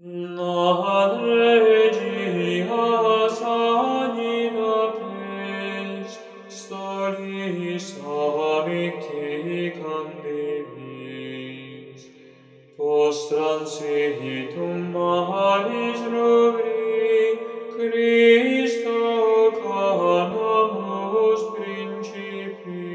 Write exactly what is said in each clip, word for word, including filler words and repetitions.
Regia sanina pes, stolis amicti candivis, post transitum malis rubri, Christo canamus principi.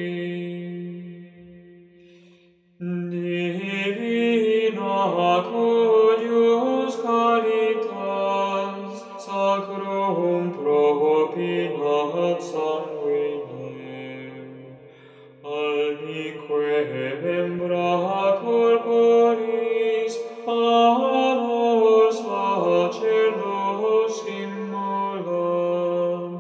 Divina cuius caritas sacrum propinat sanguinem, albique membra corporis amor sacerdos immolant,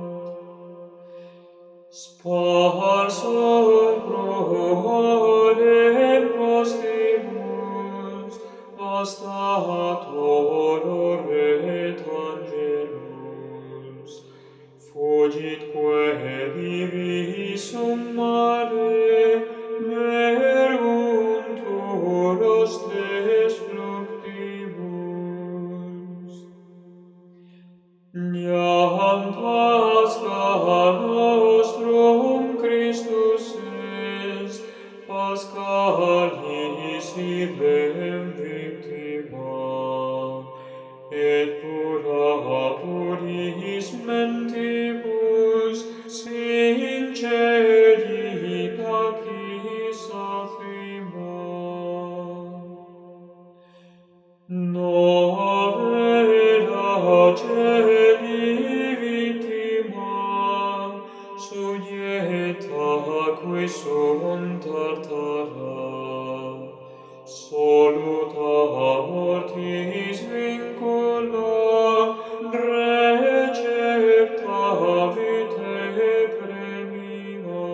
sparsum prohodem postibus, vastator et angelus, fugitque divisum mare, merguntur hostes fluctibus. Iam Pascha nostrum Christus est, Paschalis vivem victima, et pura puris mentibus sinceri pacis affima. Novena celi victima, sudieta qui sunt tartara, soluta mortis vincula, recepta vitae premia.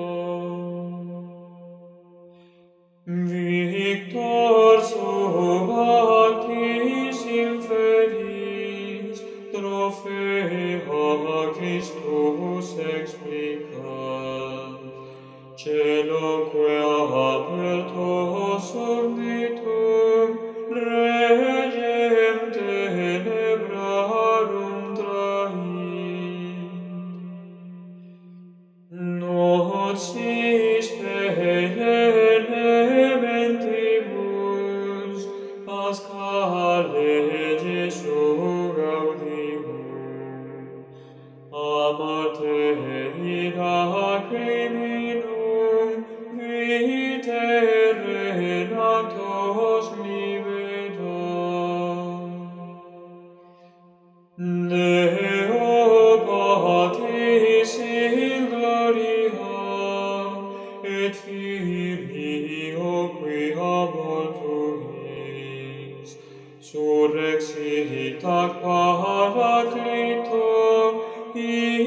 Victor sub actis infelis, Trophea Christus explicant, celoque aperto subditum, regem tenebrarum trahit. Nociis pene mentibus, Paschale Jesu gaudium, amate in acriminum, vitae renatos liberam. Deo Patis in gloria, et Filio qui amor tuis, surrexit ac Paraclito,